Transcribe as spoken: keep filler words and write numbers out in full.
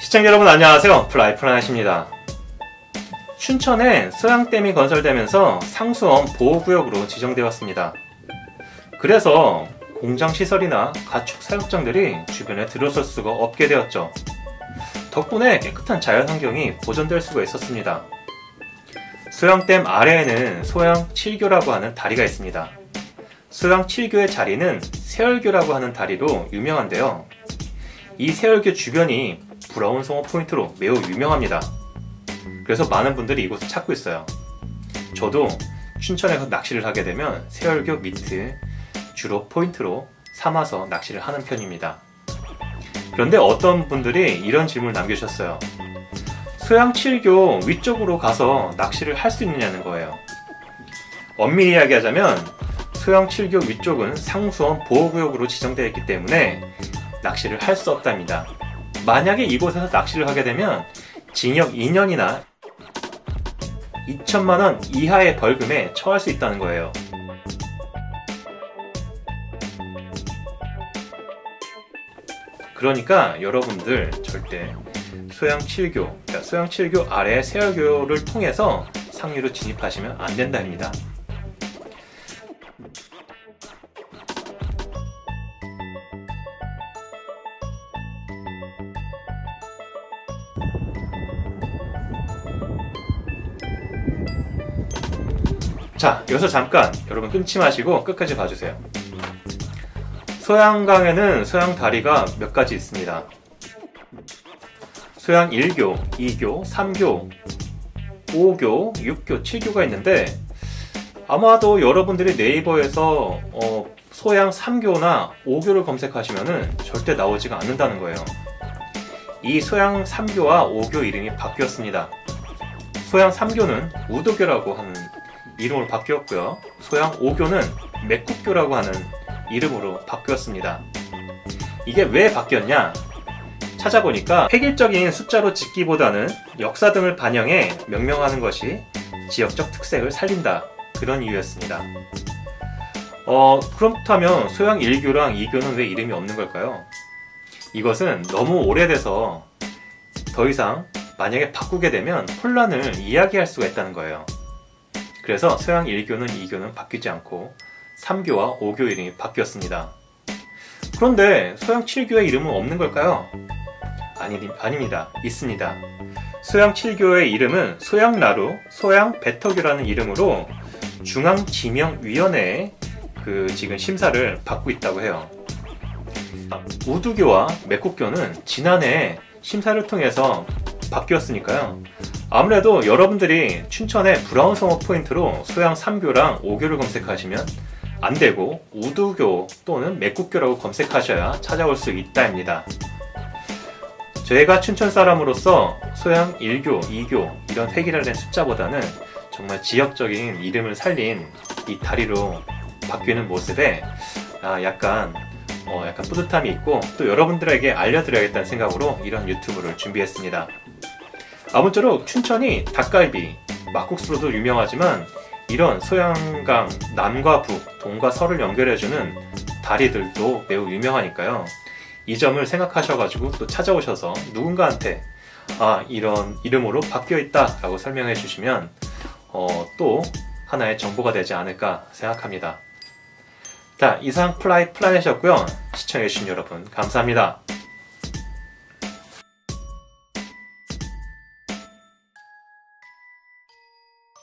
시청자 여러분 안녕하세요. 플라이 플라넷입니다. 춘천에 소양댐이 건설되면서 상수원 보호구역으로 지정되었습니다. 그래서 공장시설이나 가축 사육장들이 주변에 들어설 수가 없게 되었죠. 덕분에 깨끗한 자연환경이 보존될 수가 있었습니다. 소양댐 아래에는 소양 칠 교라고 하는 다리가 있습니다. 소양 칠 교의 자리는 세월교라고 하는 다리로 유명한데요. 이 세월교 주변이 브라운 송어 포인트로 매우 유명합니다. 그래서 많은 분들이 이곳을 찾고 있어요. 저도 춘천에서 낚시를 하게 되면 세월교 밑을 주로 포인트로 삼아서 낚시를 하는 편입니다. 그런데 어떤 분들이 이런 질문을 남겨주셨어요. 소양 칠 교 위쪽으로 가서 낚시를 할 수 있느냐는 거예요. 엄밀히 이야기하자면 소양 칠 교 위쪽은 상수원 보호구역으로 지정되어 있기 때문에 낚시를 할 수 없답니다. 만약에 이곳에서 낚시를 하게 되면 징역 이 년이나 이천만 원 이하의 벌금에 처할 수 있다는 거예요. 그러니까 여러분들 절대 소양 칠 교, 그러니까 소양 칠 교 아래 세월교를 통해서 상류로 진입하시면 안 된답니다. 자, 여기서 잠깐 여러분 끊지 마시고 끝까지 봐주세요. 소양강에는 소양다리가 몇 가지 있습니다. 소양 일 교, 이 교, 삼 교, 오 교, 육 교, 칠 교가 있는데 아마도 여러분들이 네이버에서 어, 소양 삼 교나 오 교를 검색하시면 절대 나오지가 않는다는 거예요. 이 소양 삼 교와 오 교 이름이 바뀌었습니다. 소양 삼 교는 우도교라고 하는 이름으로 바뀌었고요. 소양 오 교는 맥국교라고 하는 이름으로 바뀌었습니다. 이게 왜 바뀌었냐? 찾아보니까 획일적인 숫자로 짓기보다는 역사 등을 반영해 명명하는 것이 지역적 특색을 살린다. 그런 이유였습니다. 어, 그렇다면 소양 일 교랑 이 교는 왜 이름이 없는 걸까요? 이것은 너무 오래돼서 더 이상 만약에 바꾸게 되면 혼란을 이야기할 수가 있다는 거예요. 그래서 소양 일 교는 이 교는 바뀌지 않고 삼 교와 오 교 이름이 바뀌었습니다. 그런데 소양 칠 교의 이름은 없는 걸까요? 아니, 아닙니다. 있습니다. 소양 칠 교의 이름은 소양나루, 소양배터교라는 이름으로 중앙지명위원회에 그 지금 심사를 받고 있다고 해요. 우두교와 맥국교는 지난해 심사를 통해서 바뀌었으니까요. 아무래도 여러분들이 춘천의 브라운 송어 포인트로 소양 삼 교랑 오 교를 검색하시면 안되고 우두교 또는 맥국교라고 검색하셔야 찾아올 수 있다입니다. 저희가 춘천 사람으로서 소양 일 교, 이 교 이런 획일화된 숫자보다는 정말 지역적인 이름을 살린 이 다리로 바뀌는 모습에 아, 약간 어, 약간 뿌듯함이 있고 또 여러분들에게 알려드려야겠다는 생각으로 이런 유튜브를 준비했습니다. 아무쪼록 춘천이 닭갈비, 막국수로도 유명하지만 이런 소양강 남과 북, 동과 서를 연결해주는 다리들도 매우 유명하니까요. 이 점을 생각하셔가지고 또 찾아오셔서 누군가한테 아 이런 이름으로 바뀌어있다 라고 설명해 주시면 어, 또 하나의 정보가 되지 않을까 생각합니다. 자, 이상 플라이 플라넷이었고요. 시청해주신 여러분 감사합니다.